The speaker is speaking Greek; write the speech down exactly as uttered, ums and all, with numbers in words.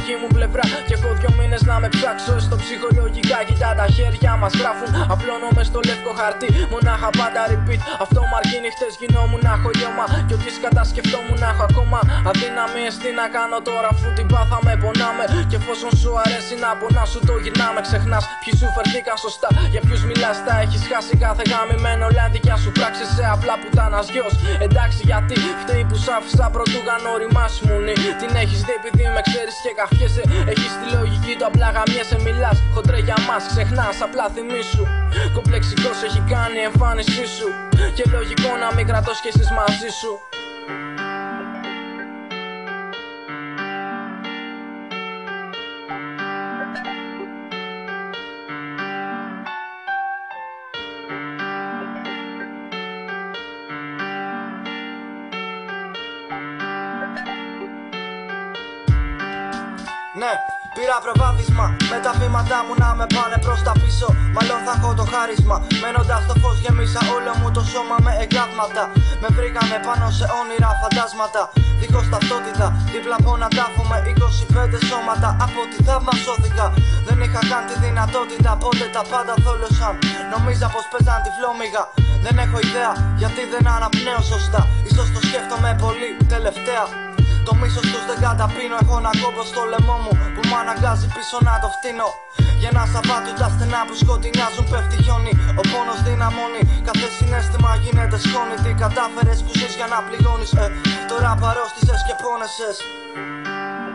δική μου πλευρά. Και έχω δυο μήνες να με ψάξω στο ψυχολογικά. Κοιτά τα χέρια μας γράφουν. Απλώνομαι στο λευκό χαρτί. Μονάχα πάντα repeat. Αυτό μ' αρκεί νυχτές γινόμουν να έχω λιώμα. Κι ό,τι σκατασκεφτόμουν να έχω ακόμα αδύναμίες. Τι να κάνω τώρα αφού την πάθαμε, πονάμε. Και εφόσον σου αρέσει να πονά σου το γυρνάμε. Ξεχνάς ποιοι σου φερθήκαν σωστά. Για ποιους μιλάς τα έχεις χάσει κάθε γαμημένο. Όλα δικιά σου πράξη σε απλά πουτάνας γιος. Εντάξει γιατί φταίει που σ' άφησα πρωτού κάνω ρημάς μουνή. Την έχεις δει επειδή με ξέρεις και καφιέσαι. Έχεις τη λογική του απλά γαμιέσαι. Μιλάς χοντρέ για μας ξεχνάς απλά θυμίσου. Κομπλεξικός έχει κάνει η εμφάνισή σου. Και λογικό να μην κρατώ σχέσεις μαζί σου. Ναι, πήρα προβάδισμα με τα βήματά μου να με πάνε προς τα πίσω. Μάλλον θα έχω το χάρισμα. Μένοντας στο φως γεμίσα όλο μου το σώμα με εγκάβματα. Με βρήκανε πάνω σε όνειρα φαντάσματα. Δίχως ταυτότητα, δίπλα από ένα τάφο με είκοσι πέντε σώματα. Από τη θαύμα σώθηκα. Δεν είχα καν τη δυνατότητα, πότε τα πάντα θόλωσαν. Νομίζα πως παίζαν τη φλόμιγα. Δεν έχω ιδέα γιατί δεν αναπνέω σωστά. Ίσως το σκέφτομαι πολύ τελευταία. Το μίσος τους δεν καταπίνω. Έχω ένα κόμπο στο λαιμό μου που μ' αναγκάζει πίσω να το φτύνω. Για ένα Σαββάτου τα στενά που σκοτεινιάζουν πέφτει χιόνι. Ο πόνος δυναμώνει, κάθε συναίσθημα γίνεται σκόνη. Τι κατάφερες που ζεις για να πληγώνεις, ε, τώρα παρόστησες και πόνεσες.